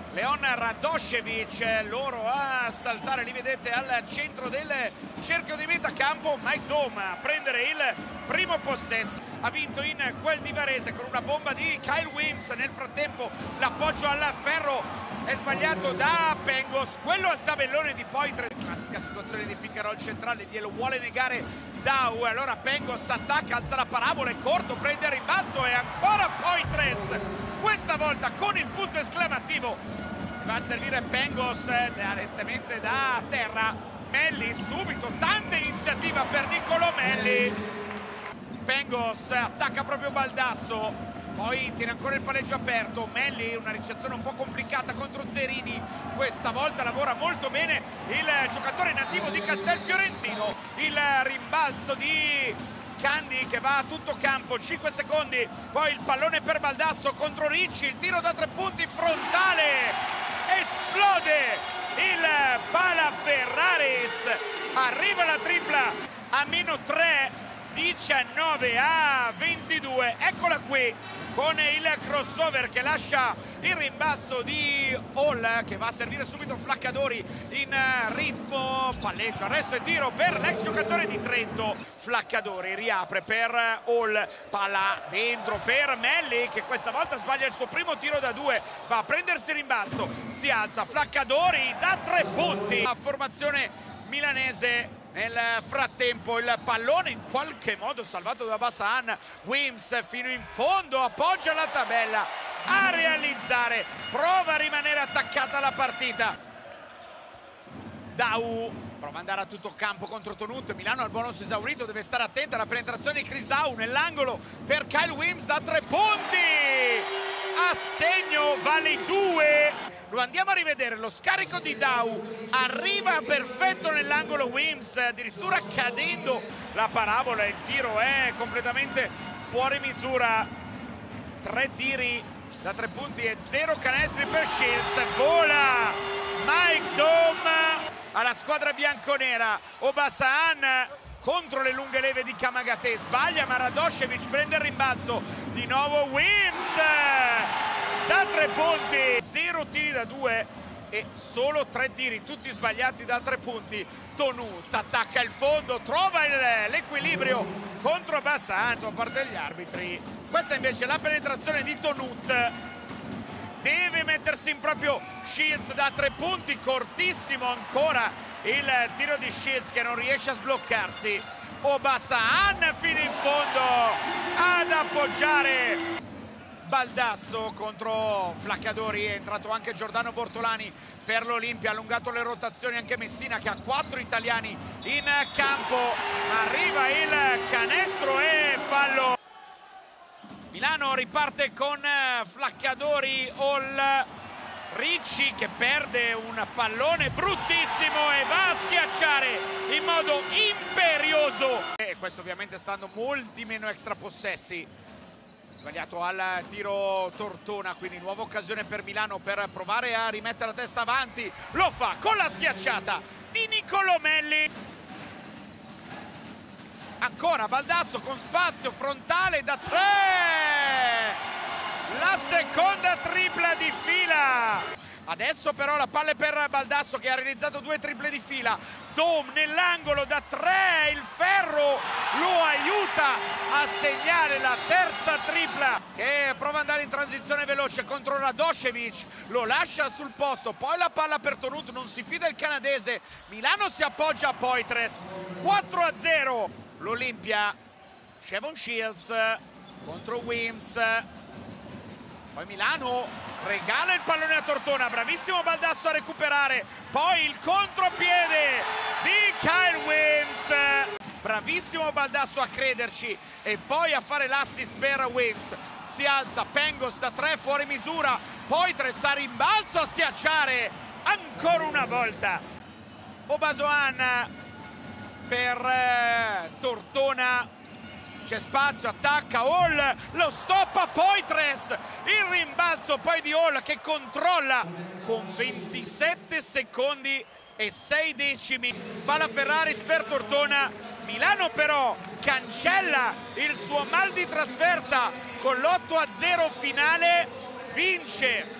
Leon Radošević, loro a saltare, li vedete al centro del cerchio di metacampo. Mike Dome a prendere il primo possesso, ha vinto in quel di Varese con una bomba di Kyle Wims. Nel frattempo l'appoggio al ferro è sbagliato da Pengos, quello al tabellone di Poitres. Classica situazione di pick and roll centrale, glielo vuole negare Dau, allora Pengos attacca, alza la parabola, è corto, prende il rimbalzo e ancora Poitres, questa volta con il punto esclamativo. Va a servire Pengos direttamente da terra. Melli subito, tanta iniziativa per Niccolò Melli. Pengos attacca proprio Baldasso, poi tiene ancora il palleggio aperto. Melli, una ricezione un po' complicata contro Zerini, questa volta lavora molto bene il giocatore nativo di Castelfiorentino. Il rimbalzo di Candy che va a tutto campo, 5 secondi, poi il pallone per Baldasso contro Ricci, il tiro da 3 punti frontale, esplode il Palaferraris, arriva la tripla a -3, 19-22, eccola qui con il crossover che lascia il rimbalzo di Hall, che va a servire subito Flaccadori in ritmo, palleggio, arresto e tiro per l'ex giocatore di Trento. Flaccadori riapre per Hall, palla dentro per Melli che questa volta sbaglia il suo primo tiro da 2, va a prendersi il rimbalzo, si alza Flaccadori da 3 punti. La formazione milanese. Nel frattempo il pallone in qualche modo salvato da Basahan. Wims fino in fondo, appoggia la tabella a realizzare, prova a rimanere attaccata alla partita. Dau prova ad andare a tutto campo contro Tonut, Milano al bonus esaurito, deve stare attenta alla penetrazione di Chris Dau nell'angolo per Kyle Wims da 3 punti, a segno vale 2. Lo andiamo a rivedere, lo scarico di Dau, arriva perfetto nell'angolo Wims, addirittura cadendo la parabola, il tiro è completamente fuori misura. 3 tiri da 3 punti e 0 canestri per Shields, vola Mike Dome alla squadra bianconera. Obasahan contro le lunghe leve di Kamagate, sbaglia ma Radošević prende il rimbalzo, di nuovo Wims da 3 punti, 0 tiri da 2 e solo 3 tiri, tutti sbagliati da 3 punti. Tonut attacca il fondo, trova l'equilibrio contro Basahan, a parte gli arbitri. Questa invece è la penetrazione di Tonut, deve mettersi in proprio Shields da 3 punti, cortissimo ancora il tiro di Shields che non riesce a sbloccarsi. Basahan fino in fondo ad appoggiare Baldasso contro Flaccadori. È entrato anche Giordano Bortolani per l'Olimpia, ha allungato le rotazioni anche Messina che ha 4 italiani in campo. Arriva il canestro e fallo. Milano riparte con Flaccadori, Hall, Ricci che perde un pallone bruttissimo e va a schiacciare in modo imperioso, e questo ovviamente stando molti meno extra possessi. Sbagliato al tiro Tortona, quindi nuova occasione per Milano per provare a rimettere la testa avanti. Lo fa con la schiacciata di Niccolò Melli. Ancora Baldasso con spazio, frontale da 3. La seconda tripla di fila. Adesso però la palla è per Baldasso che ha realizzato 2 triple di fila. Dome nell'angolo da 3, il ferro lo aiuta a segnare la terza tripla, che prova ad andare in transizione veloce contro Radošević, lo lascia sul posto, poi la palla per Tonut, non si fida il canadese. Milano si appoggia a Poitres, 4-0 l'Olimpia. Shevon Shields contro Wims, poi Milano regala il pallone a Tortona, bravissimo Baldasso a recuperare, poi il contropiede di Kyle Wims, bravissimo Baldasso a crederci e poi a fare l'assist per Wims. Si alza Pengos da 3 fuori misura, Poitres a rimbalzo a schiacciare ancora una volta. Obasohan per Tortona, c'è spazio, attacca Hall, lo stoppa Poitres, il rimbalzo poi di Hall che controlla con 27 secondi e 6 decimi. Palaferraris per Tortona. Milano però cancella il suo mal di trasferta con l'8-0 finale, vince